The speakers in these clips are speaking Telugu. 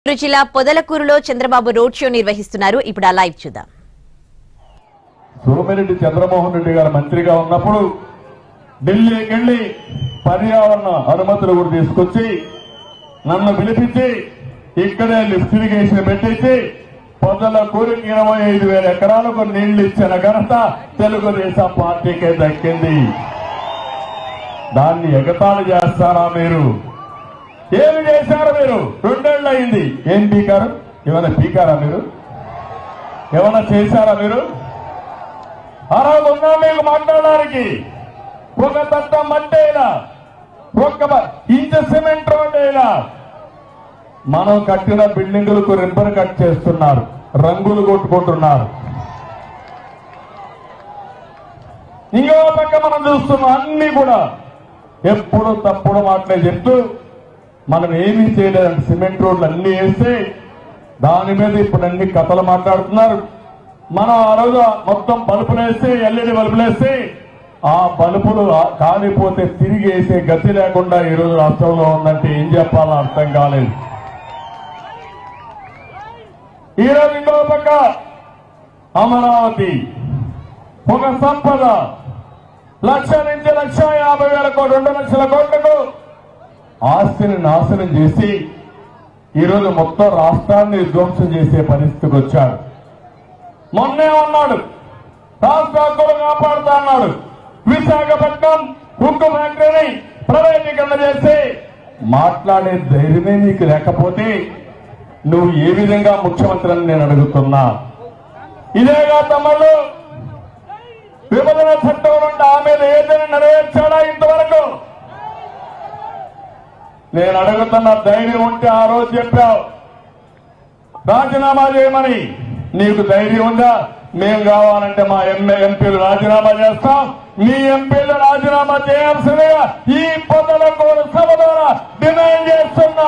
జిల్లా పొదలకూరులో చంద్రబాబు రోడ్ షో నిర్వహిస్తున్నారు. ఇప్పుడు ఆ లైవ్ చూద్దాం. సోమిరెడ్డి చంద్రమోహన్ రెడ్డి గారు మంత్రిగా ఉన్నప్పుడు ఢిల్లీకి వెళ్లి పర్యావరణ అనుమతులు కూడా తీసుకొచ్చి నన్ను పిలిపించి ఇక్కడే లిఫ్ట్ ఇరిగేషన్ పెట్టించి పొదలకూరుకి 25,000 ఎకరాలకు నీళ్లు ఇచ్చిన ఘనత తెలుగుదేశం పార్టీకే దక్కింది. దాన్ని ఎగతాళి చేస్తారా మీరు? ఏమి చేశారు మీరు? 2 ఏళ్ళు అయింది. ఏం పీకారు? ఏమైనా పీకారా మీరు? ఏమైనా చేశారా మీరు? అరవై ఉన్నా మీకు మాట్లాడడానికి ఒక తట్ట మట్టి అయినా ఒక్క ఇంచ సిమెంట్ రోడ్ అయినా మనం కట్టిన బిల్డింగులకు రిబ్బన్ కట్ చేస్తున్నారు, రంగులు కొట్టుకుంటున్నారు. ఇంకో పక్క మనం చూస్తున్నాం అన్ని కూడా ఎప్పుడు తప్పుడు మాటలే చెప్తూ మనం ఏమీ చేయలేదంటే సిమెంట్ రోడ్లు అన్ని వేస్తే దాని మీద ఇప్పుడు అన్ని కథలు మాట్లాడుతున్నారు. మనం ఆ రోజు మొత్తం బల్బులు వేస్తే ఎల్ఈడి బల్బులు వేస్తే ఆ బల్బులు కాలిపోతే తిరిగి వేసే గతి లేకుండా ఈ రోజు రాష్ట్రంలో ఉందంటే ఏం చెప్పాలో అర్థం కాలేదు. ఈ రోజు ఇంకో పక్క అమరావతి ఒక సంపద 1,00,000 నుంచి 1,50,000 కోట్లు 2 లక్షల కోట్లకు ఆస్తిని నాశనం చేసి ఈరోజు మొత్తం రాష్ట్రాన్ని విధ్వంసం చేసే పరిస్థితికి వచ్చాడు. మొన్నే ఉన్నాడు రాష్ట్ర హక్కులు కాపాడుతా అన్నాడు. విశాఖపట్నం ఉక్కు ఫ్యాక్టరీని ప్రైవేటీకరణ చేసి మాట్లాడే ధైర్యమే నీకు లేకపోతే నువ్వు ఏ విధంగా ముఖ్యమంత్రి అని నేను అడుగుతున్నా. ఇదేగా తమ్ముళ్ళు విభజన చట్టం నుండి ఆమెను ఏదైనా నెరవేర్చాడా ఇంతవరకు? నేను అడుగుతున్న ధైర్యం ఉంటే ఆ రోజు చెప్పావు రాజీనామా చేయమని. నీకు ధైర్యం ఉందా? మేము కావాలంటే మా ఎంపీలు రాజీనామా చేస్తాం. మీ ఎంపీలు రాజీనామా చేయాల్సిందిగా ఈ పొదలకూరు సభ ద్వారా డిమాండ్ చేస్తున్నా.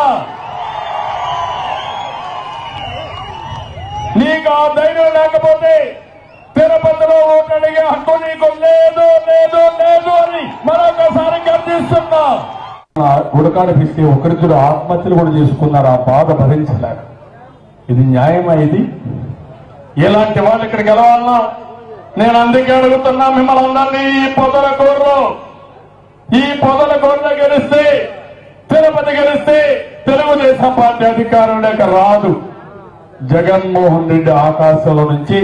నీకు ఆ ధైర్యం లేకపోతే తిరుపతిలో ఓటు అడిగే హక్కు నీకు లేదు లేదు లేదు అని మరొకసారి గర్జిస్తున్నా. ఉడకాడిపిస్తే ఒకరిద్దరు ఆత్మహత్యలు కూడా చేసుకున్నారు. ఆ బాధ భరించలేక ఇది న్యాయమా? ఇది ఇలాంటి వాళ్ళు ఇక్కడికి వెళ్ళాలన్నా నేను అందుకే అడుగుతున్నా మిమ్మల్ని అందరినీ ఈ పొదలకూరులో గెలిస్తే తిరుపతి గెలిస్తే తెలుగుదేశం పార్టీ అధికారంలోకి రాదు. జగన్మోహన్ రెడ్డి ఆకాశంలో నుంచి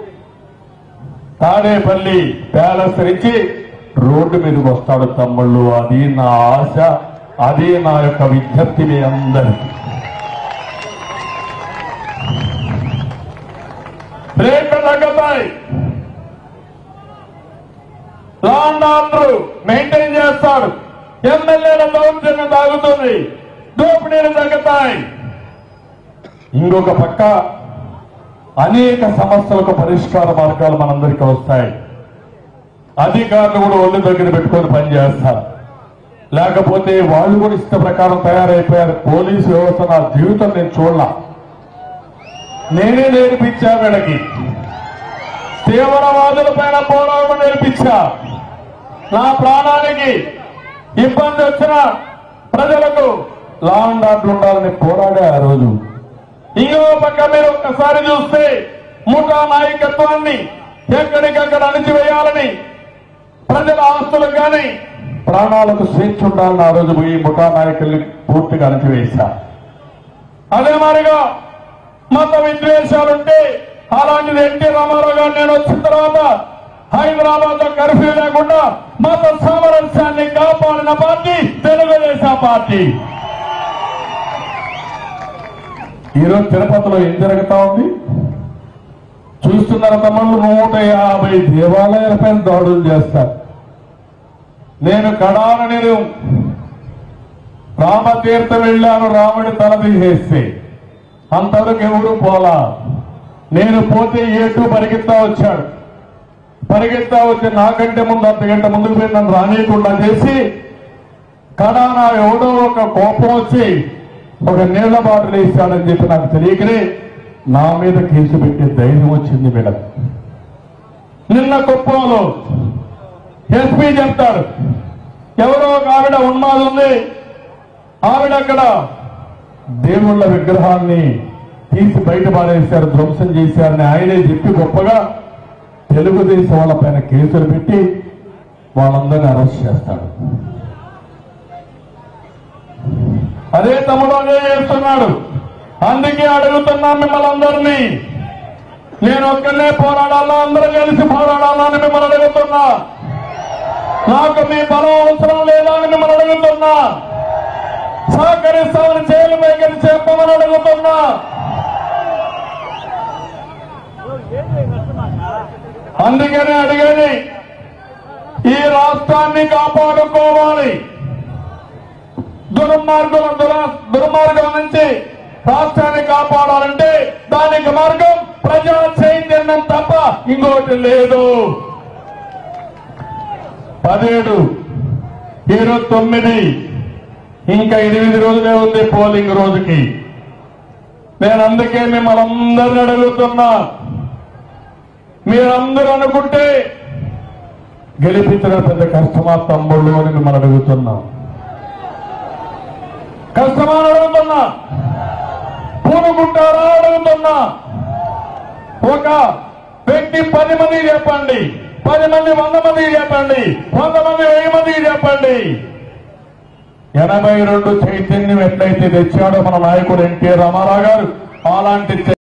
తాడేపల్లి ప్యాలెస్ నుంచి రోడ్డు మీదకి వస్తాడు తమ్ముళ్ళు. అది నా ఆశ, అది నా యొక్క విజ్ఞప్తి మీ అందరికీ. రేట్లు తగ్గుతాయి, లా అండ్ ఆర్డర్ మెయింటైన్ చేస్తాడు, ఎమ్మెల్యేల దౌర్జన్యం తాగుతుంది, దోపిడీలు తగ్గుతాయి. ఇంకొక పక్క అనేక సమస్యలకు పరిష్కార మార్గాలు మనందరికీ వస్తాయి. అధికారులు కూడా ఒళ్ళు దగ్గర పెట్టుకొని పనిచేస్తారు. లేకపోతే వాళ్ళు కూడా ఇష్ట ప్రకారం తయారైపోయారు. పోలీసు వ్యవస్థ నా జీవితం నేను చూడలా. నేనే నేర్పించా వీళ్ళకి. తీవ్రవాదుల పైన పోరాటం నేర్పించా. నా ప్రాణానికి ఇబ్బంది వచ్చిన ప్రజలకు లా అండ్ ఆర్డర్ ఉండాలని పోరాడా ఆ రోజు. ఇంకో పక్క మీరు ఒక్కసారి చూస్తే ముఠా నాయకత్వాన్ని ఎక్కడికక్కడ అణిచివేయాలని, ప్రజల ఆస్తులకు కానీ ప్రాణాలకు స్వేచ్ఛ ఉండాలని ఆ రోజు పోయి ముఠా నాయకుల్ని పూర్తిగా అణిచివేశా. అదే మాదిరిగా మత విద్వేషాలుంటే అలాంటిది ఎన్టీ రామారావు గారు నేను వచ్చిన తర్వాత హైదరాబాద్ లో కర్ఫ్యూ లేకుండా మత సామరస్యాన్ని కాపాడిన పార్టీ తెలుగుదేశం పార్టీ. ఈరోజు తిరుపతిలో ఏం జరుగుతా ఉంది చూస్తున్నారు తమ్ముళ్ళు. 150 దేవాలయాలపైన దాడులు చేస్తారు. నేను రామతీర్థం వెళ్ళాను, రాముడి తల తీసేస్తే అంతవరకు ఎవరు పోలా. నేను పోతే ఏటూ పరిగెత్తా వచ్చాడు. పరిగెత్తా వచ్చి నాకంటే ముందు అర్ధగంట ముందుకు పోయి నన్ను రానియకుండా చేసి కడానా ఎవడో ఒక కోపం వచ్చి ఒక నీళ్ల బాటలు వేసాడని చెప్పి నాకు తెలియకనే నా మీద కేసు పెట్టే ధైర్యం వచ్చింది వీళ్ళకి. నిన్న కుప్పంలో ఎస్పీ చెప్తారు ఎవరో ఒక ఆవిడ ఉన్మాది ఉంది, ఆవిడ అక్కడ దేవుళ్ళ విగ్రహాన్ని తీసి బయట పారేశారు, ధ్వంసం చేశారని ఆయనే చెప్పి గొప్పగా తెలుగుదేశం వాళ్ళ పైన కేసులు పెట్టి వాళ్ళందరినీ అరెస్ట్ చేస్తాడు. అదే తమ్ముడు అదే చేస్తున్నాడు. అందుకే అడుగుతున్నాం మిమ్మల్ని అందరినీ, నేను ఒక్కనే పోరాడాలా, అందరూ కలిసి పోరాడాలా అని మిమ్మల్ని అడుగుతున్నా. నాకు మీ బలం అవసరం లేదా అని మిమ్మల్ని అడుగుతున్నా. సహకరిస్తామని జైలు వైఖరి చెప్పమని అడుగుతున్నా. అందుకనే అడిగేది, ఈ రాష్ట్రాన్ని కాపాడుకోవాలి. దుర్మార్గం నుంచి రాష్ట్రాన్ని కాపాడాలంటే దానికి మార్గం ప్రజా చైతన్యం తప్ప ఇంకోటి లేదు. 17, 29 ఇంకా 8 రోజులే ఉంది పోలింగ్ రోజుకి. నేను అందుకే మిమ్మల్ని అందరిని అడుగుతున్నా, మీరందరూ అనుకుంటే గెలిపించడం పెద్ద కష్టమా తమ్ముళ్ళు అని మిమ్మల్ని అడుగుతున్నా. కష్టమా అని అడుగుతున్నా. పూనుకుంటారా అడుగుతున్నా. ఒక వ్యక్తి 10 మందికి చెప్పండి, 10 మంది 100 మందికి చెప్పండి, 100 మంది 1000 మందికి చెప్పండి. 82 చైతన్యం ఎట్లయితే తెచ్చాడో మన నాయకుడు ఎన్టీ రామారావు గారు, అలాంటి